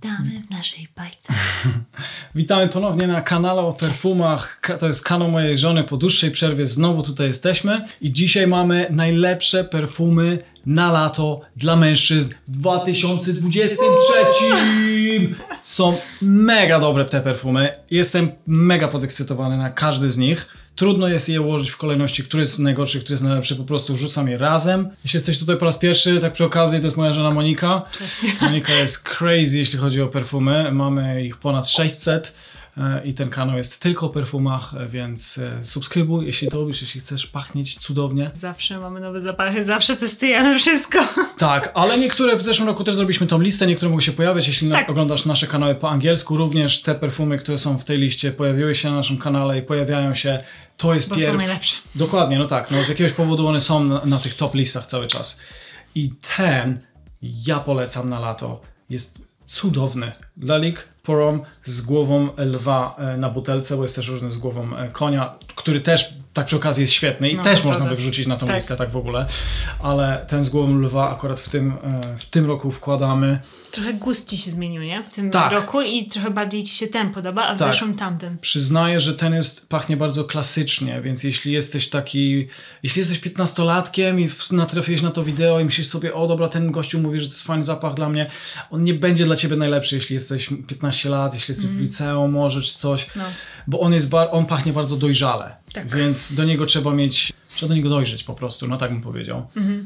Witamy w naszej bajce. Witamy ponownie na kanale o perfumach. To jest kanał mojej żony. Po dłuższej przerwie znowu tutaj jesteśmy. I dzisiaj mamy najlepsze perfumy na lato dla mężczyzn w 2023. Są mega dobre te perfumy. Jestem mega podekscytowany na każdy z nich. Trudno jest je ułożyć w kolejności, który jest najgorszy, który jest najlepszy, po prostu rzucam je razem. Jeśli jesteś tutaj po raz pierwszy, tak przy okazji, to jest moja żona Monika. Cześć. Monika jest crazy, jeśli chodzi o perfumy. Mamy ich ponad 600 i ten kanał jest tylko o perfumach, więc subskrybuj, jeśli to lubisz, jeśli chcesz pachnieć cudownie. Zawsze mamy nowe zapachy, zawsze testujemy wszystko. Tak, ale niektóre w zeszłym roku też zrobiliśmy tą listę, niektóre mogą się pojawiać, jeśli oglądasz nasze kanały po angielsku. Również te perfumy, które są w tej liście, pojawiły się na naszym kanale i pojawiają się. To jest są najlepsze. Dokładnie, no tak. No z jakiegoś powodu one są na tych top listach cały czas. I ten ja polecam na lato. Jest cudowny. Lalique Pour Homme z głową lwa na butelce, bo jest też różny z głową konia, który też tak przy okazji jest świetny i też można by wrzucić na tą listę tak w ogóle. Ale ten z głową lwa akurat w tym roku wkładamy. Trochę gust ci się zmienił, nie? W tym roku i trochę bardziej ci się ten podoba, a w zeszłym tamtym. Przyznaję, że ten pachnie bardzo klasycznie, więc jeśli jesteś 15-latkiem i natrafiłeś na to wideo i myślisz sobie, o dobra, ten gościu mówi, że to jest fajny zapach dla mnie, on nie będzie dla ciebie najlepszy, jeśli jesteś 15 lat, jeśli jesteś w liceum może czy coś, bo on pachnie bardzo dojrzale, więc do niego trzeba do niego dojrzeć po prostu, no tak bym powiedział.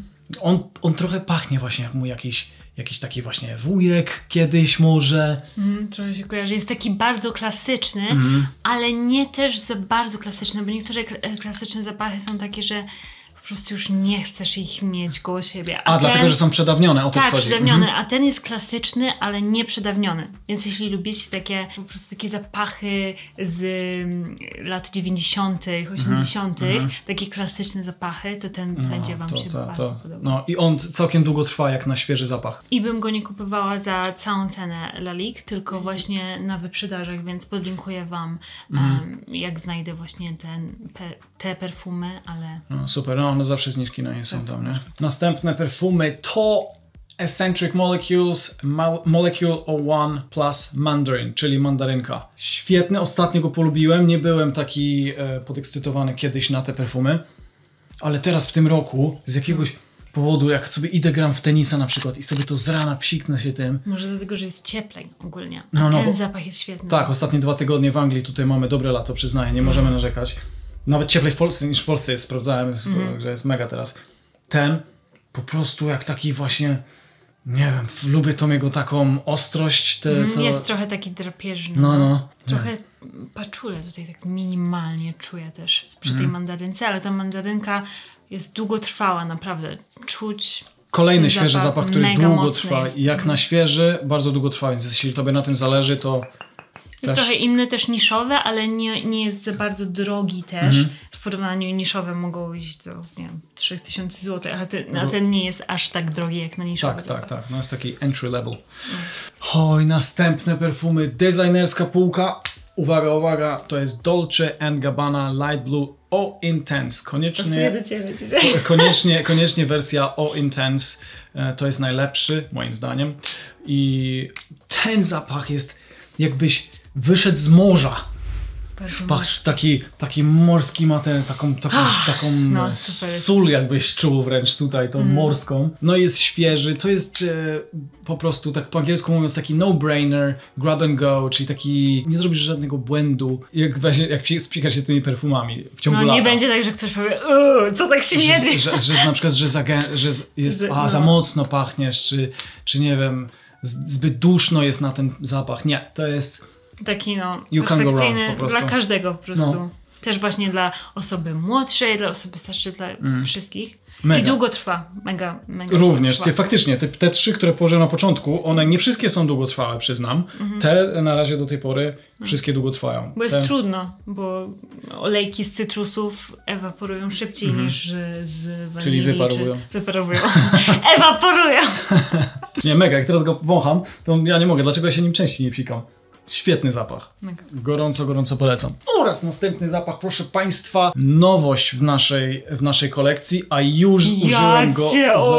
On trochę pachnie właśnie jak mu jakiś taki właśnie wujek kiedyś może. Trochę się kojarzy. Jest taki bardzo klasyczny, ale nie też za bardzo klasyczny, bo niektóre klasyczne zapachy są takie, że po prostu już nie chcesz ich mieć koło siebie. Dlatego, że są przedawnione, o to chodzi. Tak, przedawnione, a ten jest klasyczny, ale nie przedawniony. Więc jeśli lubicie po prostu takie zapachy z lat 90., 80., takie klasyczne zapachy, to ten będzie wam się bardzo podobał. No i on całkiem długo trwa jak na świeży zapach. I bym go nie kupowała za całą cenę Lalique, tylko właśnie na wyprzedażach, więc podlinkuję wam, jak znajdę właśnie te perfumy, ale... No super, no zawsze zniżki na nie są tam, nie? Następne perfumy to Eccentric Molecules Molecule 01 Plus Mandarin, czyli mandarynka. Świetny, ostatnio go polubiłem, nie byłem taki podekscytowany kiedyś na te perfumy, ale teraz w tym roku z jakiegoś powodu, jak sobie idę gram w tenisa na przykład i sobie to z rana psiknę się tym. Może dlatego, że jest cieplej ogólnie, a ten zapach jest świetny. Tak, ostatnie 2 tygodnie w Anglii, tutaj mamy dobre lato, przyznaję, nie możemy narzekać. Nawet cieplej w Polsce niż w Polsce jest, sprawdzałem, że jest mega teraz. Ten po prostu jak taki właśnie, nie wiem, lubię tą jego taką ostrość. Jest trochę taki drapieżny. Trochę paczulę tutaj tak minimalnie czuję też przy tej mandarynce, ale ta mandarynka jest długotrwała, naprawdę. Czuć kolejny świeży zapach, który długo trwa. Jak na świeży, bardzo długo trwa, więc jeśli tobie na tym zależy, to... Jest trochę inny, też niszowy, ale nie jest za bardzo drogi też. W porównaniu niszowe mogą iść do, nie wiem, 3000 zł, a ten nie jest aż tak drogi jak na niszowy. Tak. No jest taki entry level. Oj, następne perfumy. Designerska półka. Uwaga, to jest Dolce & Gabbana Light Blue O Intense. Koniecznie wersja O Intense. To jest najlepszy, moim zdaniem. I ten zapach jest jakbyś wyszedł z morza. Taki morski ma taką sól jakbyś czuł wręcz tutaj, tą morską. No jest świeży, to jest po prostu, tak po angielsku mówiąc, taki no-brainer, grab and go, czyli taki, nie zrobisz żadnego błędu, jak spikasz się tymi perfumami w ciągu lata. Nie będzie tak, że ktoś powie, co tak śmierdzi? Że na przykład, za mocno pachniesz, czy nie wiem, zbyt duszno jest na ten zapach. Nie, to jest... Taki perfekcyjny dla każdego po prostu. Też właśnie dla osoby młodszej, dla osoby starszej, dla wszystkich. Mega. I długo trwa. Mega również. Faktycznie, te 3, które położyłem na początku, one nie wszystkie są długotrwałe, przyznam. Te na razie do tej pory wszystkie długo trwają. Bo jest trudno, bo olejki z cytrusów ewaporują szybciej niż z wanilii. Czyli wyparowują. Ewaporują. Nie, mega. Jak teraz go wącham, to ja nie mogę. Dlaczego ja się nim częściej nie psikam? Świetny zapach. Mega. Gorąco, gorąco polecam. Oraz następny zapach, proszę Państwa, nowość w naszej kolekcji, a już użyłem go.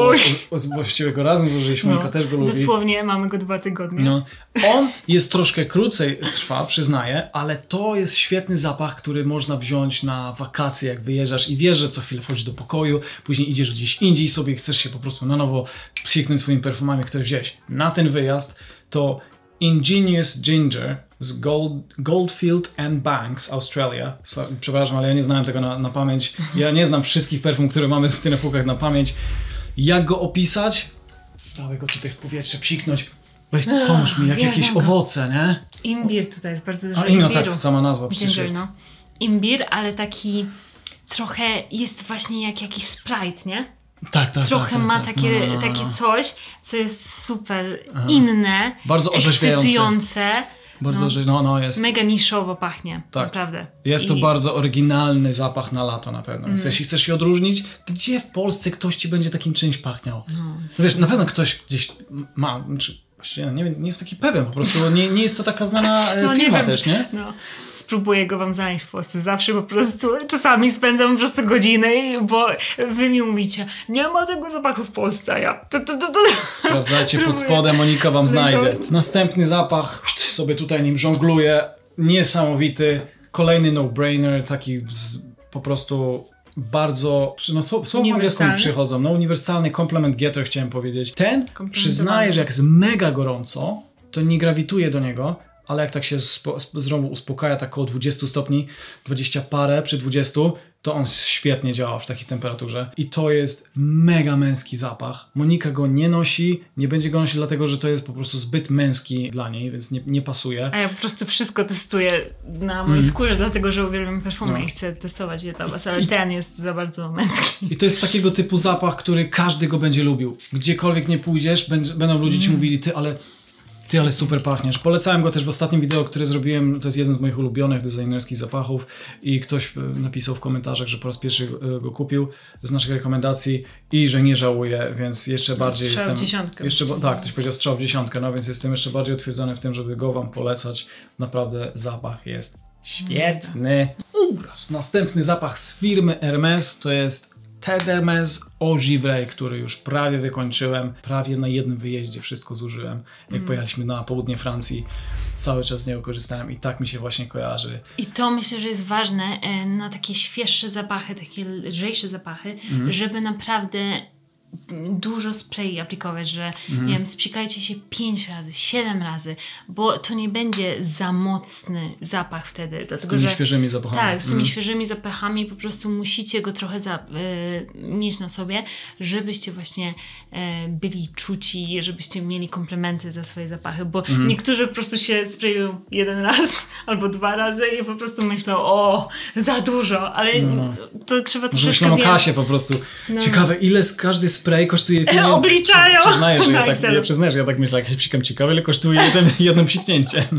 Właściwie go razem zużyliśmy, Monika też go lubi. Dosłownie mamy go 2 tygodnie. No. On jest troszkę krócej trwa, przyznaję, ale to jest świetny zapach, który można wziąć na wakacje, jak wyjeżdżasz i wiesz, że co chwilę wchodzisz do pokoju, później idziesz gdzieś indziej sobie, chcesz się po prostu na nowo psiknąć swoimi perfumami, które wziąłeś na ten wyjazd, to Ingenious Ginger z Goldfield and Banks, Australia. Przepraszam, ale ja nie znałem tego na pamięć. Ja nie znam wszystkich perfum, które mamy w tych półkach na pamięć. Jak go opisać? Dawaj go tutaj w powietrze psiknąć. Weź, pomóż mi, jak jakieś owoce, nie? Imbir tutaj jest bardzo dużo imbiru. Tak, sama nazwa przecież Ginger, jest. no. Imbir, ale taki trochę jest właśnie jak jakiś Sprite, nie? Tak. Trochę ma takie coś, co jest super inne, bardzo orzeźwiające. Bardzo jest. Mega niszowo pachnie, tak. naprawdę. Jest to bardzo oryginalny zapach na lato na pewno. Więc jeśli chcesz się odróżnić, gdzie w Polsce ktoś ci będzie takim czymś pachniał? Wiesz, na pewno ktoś gdzieś ma, właściwie nie jest taki pewien, po prostu nie jest to taka znana firma też, nie? No, spróbuję go wam znaleźć w Polsce. Zawsze po prostu, czasami spędzam po prostu godziny, bo wy mi mówicie, nie ma tego zapachu w Polsce, a ja... Sprawdzajcie pod spodem, Monika wam znajdzie. Następny zapach, sobie tutaj nim żongluję, niesamowity, kolejny no-brainer, taki po prostu... bardzo, słowo po angielsku mi przychodzą, uniwersalny complement getter chciałem powiedzieć. Ten przyznaję, że jak jest mega gorąco, to nie grawituje do niego, ale jak tak się znowu uspokaja tak około 20 stopni, 20 parę przy 20, to on świetnie działa w takiej temperaturze. I to jest mega męski zapach. Monika go nie nosi, nie będzie go nosić dlatego, że to jest po prostu zbyt męski dla niej, więc nie pasuje. A ja po prostu wszystko testuję na mojej skórze, dlatego że uwielbiam perfumy i chcę testować je dla was, ale ten jest za bardzo męski. I to jest takiego typu zapach, który każdy go będzie lubił. Gdziekolwiek nie pójdziesz, będą ludzie ci mówili, ty, ale super pachniesz. Polecałem go też w ostatnim wideo, które zrobiłem. To jest jeden z moich ulubionych designerskich zapachów i ktoś napisał w komentarzach, że po raz pierwszy go kupił z naszych rekomendacji i że nie żałuje, więc jeszcze bardziej strzał jestem... w dziesiątkę. Tak, ktoś powiedział strzał w dziesiątkę, no więc jestem jeszcze bardziej utwierdzony w tym, żeby go wam polecać. Naprawdę zapach jest świetny. Następny zapach z firmy Hermes to jest Hermes Eau Givrée, który już prawie wykończyłem, prawie na jednym wyjeździe wszystko zużyłem. Jak pojechaliśmy na południe Francji, cały czas z niego korzystałem i tak mi się właśnie kojarzy. I to myślę, że jest ważne na takie świeższe zapachy, takie lżejsze zapachy, żeby naprawdę dużo sprayi aplikować, że nie wiem, spsikajcie się 5 razy, 7 razy, bo to nie będzie za mocny zapach wtedy. Dlatego, z tymi świeżymi zapachami. Tak, z tymi świeżymi zapachami po prostu musicie go trochę mieć na sobie, żebyście właśnie byli czuci, żebyście mieli komplementy za swoje zapachy, bo niektórzy po prostu się sprayują 1 raz albo 2 razy i po prostu myślą, o, za dużo, ale to trzeba troszeczkę... Myślą o kasie po prostu. Ciekawe, ile każdy spray kosztuje pieniędzy. Obliczają! Przyznaję, że ja tak myślę, jak się psikam, ciekawe, ile kosztuje jedno psiknięcie.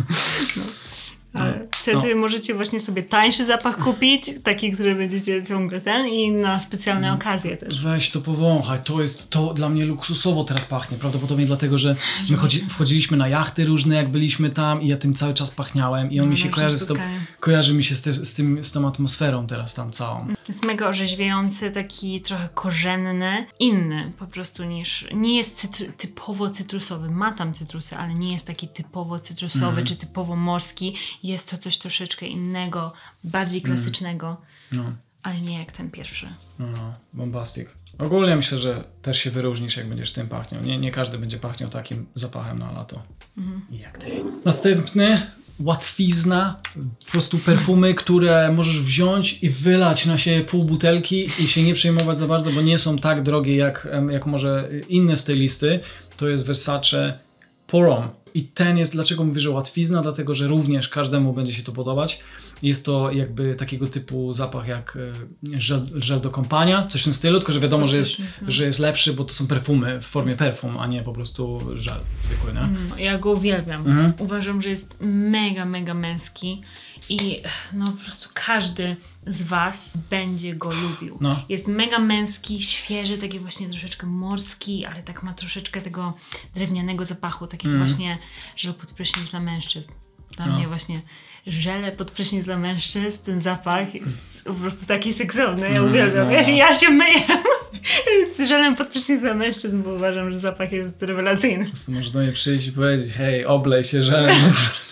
Ale wtedy możecie właśnie sobie tańszy zapach kupić, taki, który będziecie ciągle i na specjalne okazje też. Weź to powąchaj, to dla mnie luksusowo teraz pachnie, prawdopodobnie dlatego, że my wchodziliśmy na jachty różne, jak byliśmy tam i ja tym cały czas pachniałem i on mi się kojarzy mi się z tą atmosferą teraz tam całą. Jest mega orzeźwiający, taki trochę korzenny, inny po prostu nie jest typowo cytrusowy, ma tam cytrusy, ale nie jest taki typowo cytrusowy czy typowo morski. Jest to coś troszeczkę innego, bardziej klasycznego, ale nie jak ten pierwszy. Bombastic. Ogólnie myślę, że też się wyróżnisz, jak będziesz tym pachniał. Nie każdy będzie pachniał takim zapachem na lato. Jak ty. Następny, łatwizna, po prostu perfumy, które możesz wziąć i wylać na siebie pół butelki i się nie przejmować za bardzo, bo nie są tak drogie jak może inne z tej listy. To jest Versace Pour Homme. I ten jest, dlaczego mówię, że łatwizna? Dlatego, że również każdemu będzie się to podobać. Jest to jakby takiego typu zapach jak żel do kąpania, coś w tym stylu, tylko że wiadomo, że jest lepszy, bo to są perfumy w formie perfum, a nie po prostu żel zwykły, nie? Ja go uwielbiam. Uważam, że jest mega, mega męski i po prostu każdy z was będzie go lubił. Jest mega męski, świeży, taki właśnie troszeczkę morski, ale tak ma troszeczkę tego drewnianego zapachu, takiego właśnie żel pod prysznic dla mężczyzn. Dla mnie właśnie żele pod prysznic dla mężczyzn, ten zapach jest po prostu taki seksowny, ja uwielbiam. Ja się myję z żelem pod prysznic dla mężczyzn, bo uważam, że zapach jest rewelacyjny. Po prostu można do mnie przyjść i powiedzieć, hej, oblej się żelem pod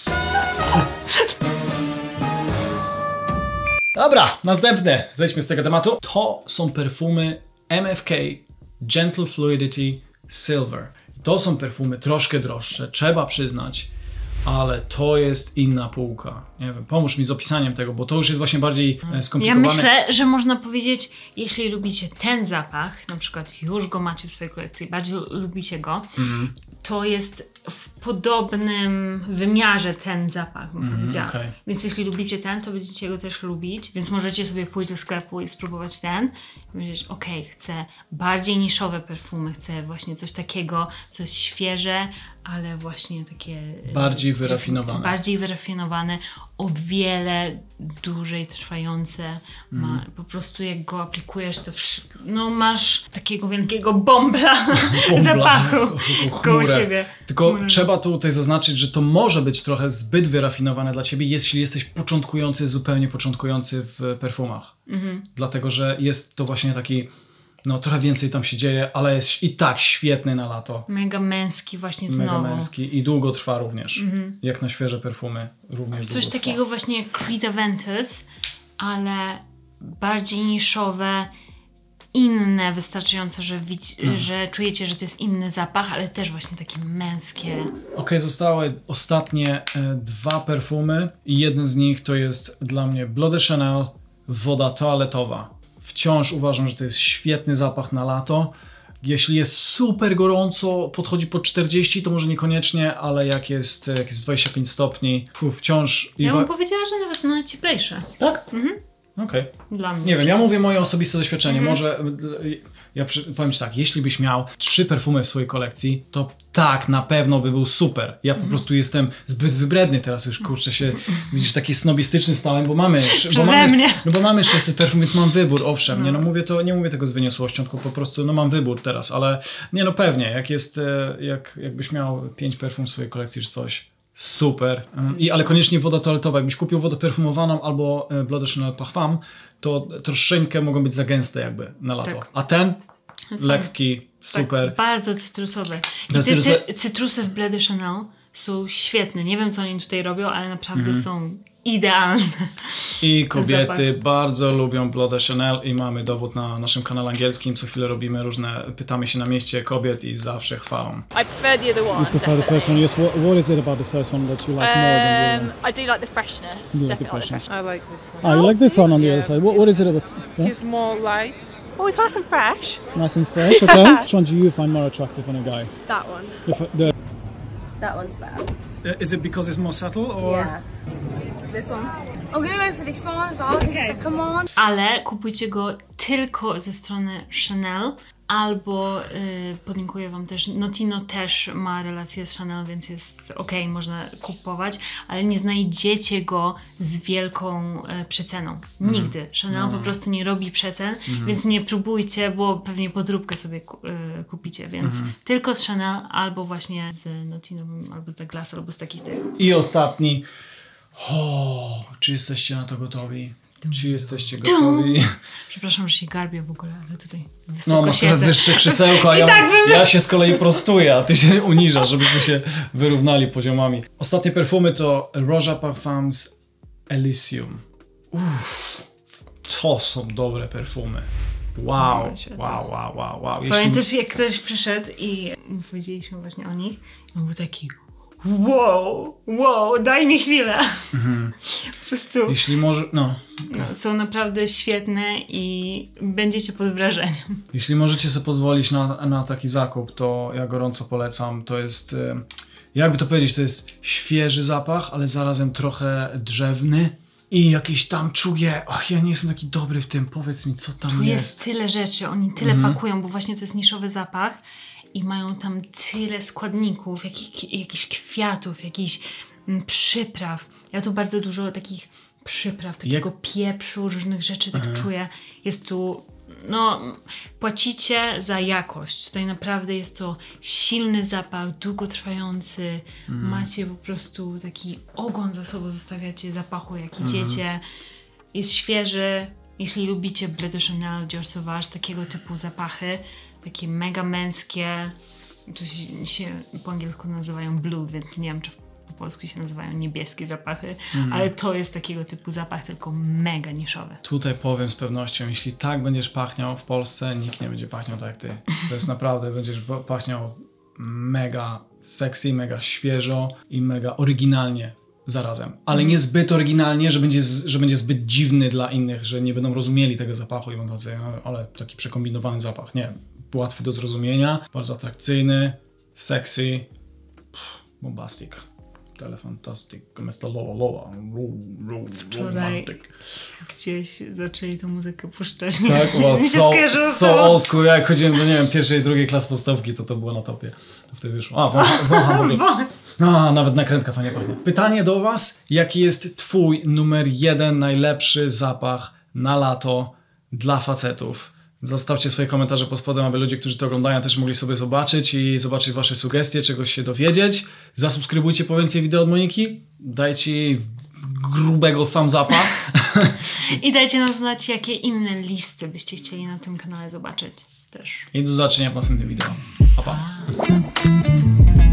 Dobra, następne. Zejdźmy z tego tematu. To są perfumy MFK Gentle Fluidity Silver. To są perfumy troszkę droższe, trzeba przyznać, ale to jest inna półka. Nie wiem, pomóż mi z opisaniem tego, bo to już jest właśnie bardziej skomplikowane. Ja myślę, że można powiedzieć, jeśli lubicie ten zapach, na przykład już go macie w swojej kolekcji, bardziej lubicie go, to jest w podobnym wymiarze ten zapach, bym powiedziała. Okay. Więc jeśli lubicie ten, to będziecie go też lubić, więc możecie sobie pójść do sklepu i spróbować ten i powiedzieć, chcę bardziej niszowe perfumy, chcę właśnie coś takiego, coś świeże, ale właśnie takie... Bardziej wyrafinowane. Bardziej wyrafinowane, o wiele dłużej trwające. Po prostu jak go aplikujesz, to masz takiego wielkiego bombla zapachu koło siebie. Tylko trzeba tutaj zaznaczyć, że to może być trochę zbyt wyrafinowane dla ciebie, jeśli jesteś początkujący, zupełnie początkujący w perfumach. Dlatego, że jest to właśnie taki, trochę więcej tam się dzieje, ale jest i tak świetny na lato. Mega męski właśnie znowu. Mega męski i długo trwa również. Jak na świeże perfumy również coś takiego właśnie jak Creed Aventus, ale bardziej niszowe, inne, wystarczająco, że czujecie, że to jest inny zapach, ale też właśnie takie męskie. Zostały ostatnie 2 perfumy i jeden z nich to jest dla mnie Bleu de Chanel woda toaletowa. Wciąż uważam, że to jest świetny zapach na lato. Jeśli jest super gorąco, podchodzi pod 40, to może niekoniecznie, ale jak jest 25 stopni, wciąż... Ja bym powiedziała, że nawet na cieplejsze. Tak? Okej. Dla mnie. Nie wiem, ja mówię moje osobiste doświadczenie. Może... powiem ci tak, jeśli byś miał 3 perfumy w swojej kolekcji, to tak, na pewno by był super. Ja po prostu jestem zbyt wybredny teraz już, kurczę się, widzisz, taki snobistyczny stałem, bo mamy 600 perfum, więc mam wybór, owszem, nie mówię tego z wyniosłością, tylko po prostu, mam wybór teraz, ale pewnie, jakbyś miał 5 perfum w swojej kolekcji czy coś, super. Ale koniecznie woda toaletowa. Jakbyś kupił wodę perfumowaną albo Bleu de Chanel Parfum, to troszeczkę mogą być za gęste jakby na lato. Tak. A ten lekki, super. Tak, bardzo cytrusowy. I te cytrusy w Bleu de Chanel są świetne. Nie wiem, co oni tutaj robią, ale naprawdę są idealne. I kobiety bardzo lubią Bleu de Chanel i mamy dowód na naszym kanale angielskim. Co chwilę robimy pytamy się na mieście kobiet i zawsze chwalą. I prefer the other one. You prefer the first one? Yes. What is it about the first one that you like more than the other one? I do like the freshness. Definitely like the freshness. I like this one. You like this one on the other side. What is it about? Yeah? It's more light. Oh, it's nice and fresh. Nice and fresh, okay. Which one do you find more attractive in a guy? That one. That one's better. Is it because it's more subtle or? Yeah. This one. I'm gonna go for this one as well. Okay. Come on. Ale kupujcie go tylko ze strony Chanel, albo podlinkuję wam też, Notino też ma relację z Chanel, więc jest można kupować, ale nie znajdziecie go z wielką przeceną. Nigdy. Chanel po prostu nie robi przecen, więc nie próbujcie, bo pewnie podróbkę sobie kupicie, więc tylko z Chanel, albo właśnie z Notino, albo z Douglas, albo z takich tych. I ostatni. Czy jesteście na to gotowi? Czy jesteście gotowi? Przepraszam, że się garbię w ogóle, ale tutaj wysoko masz siedzę. trochę wyższe krzesełko, a ja się z kolei prostuję, a ty się uniżasz, żebyśmy się wyrównali poziomami. Ostatnie perfumy to Roja Parfums Elysium. To są dobre perfumy. Wow. Pamiętasz, jak ktoś przyszedł i powiedzieliśmy właśnie o nich, on był taki wow, daj mi chwilę. Po prostu jeśli może, są naprawdę świetne i będziecie pod wrażeniem. Jeśli możecie sobie pozwolić na taki zakup, to ja gorąco polecam. To jest, jakby to powiedzieć, to jest świeży zapach, ale zarazem trochę drzewny. I jakieś tam czuję, ja nie jestem taki dobry w tym, powiedz mi, co tam jest. Tu jest tyle rzeczy, oni tyle pakują, bo właśnie to jest niszowy zapach i mają tam tyle składników, jakichś kwiatów, jakichś przypraw. Ja tu bardzo dużo takich przypraw, takiego pieprzu, różnych rzeczy tak czuję. Jest tu no, płacicie za jakość. Tutaj naprawdę jest to silny zapach, długotrwający. Macie po prostu taki ogon za sobą, zostawiacie zapachu, jak idziecie. Jest świeży. Jeśli lubicie Bleu de Chanel, Dior Sauvage, takiego typu zapachy, takie mega męskie, to się po angielsku nazywają blue, więc nie wiem, czy po polsku się nazywają niebieskie zapachy, ale to jest takiego typu zapach, tylko mega niszowy. Tutaj powiem z pewnością, jeśli tak będziesz pachniał w Polsce, nikt nie będzie pachniał tak jak ty. To jest naprawdę, będziesz pachniał mega sexy, mega świeżo i mega oryginalnie zarazem. Ale nie zbyt oryginalnie, że będzie zbyt dziwny dla innych, że nie będą rozumieli tego zapachu i będą tacy, ale taki przekombinowany zapach. Nie, łatwy do zrozumienia, bardzo atrakcyjny, sexy, bombastic. Telefantastic, Mr. Lola. Wczoraj gdzieś zaczęli tę muzykę puszczać. Tak, so old school. Jak chodziłem do, nie wiem, pierwszej, drugiej klasy podstawki, to było na topie. To wtedy wyszło. Nawet nakrętka fajnie pachnie. Pytanie do was. Jaki jest twój numer 1 najlepszy zapach na lato dla facetów? Zostawcie swoje komentarze pod spodem, aby ludzie, którzy to oglądają, też mogli sobie zobaczyć i zobaczyć wasze sugestie, czegoś się dowiedzieć. Zasubskrybujcie po więcej wideo od Moniki. Dajcie jej grubego thumbs upa. I dajcie nam znać, jakie inne listy byście chcieli na tym kanale zobaczyć też. I do zobaczenia w następnym wideo. Pa, pa.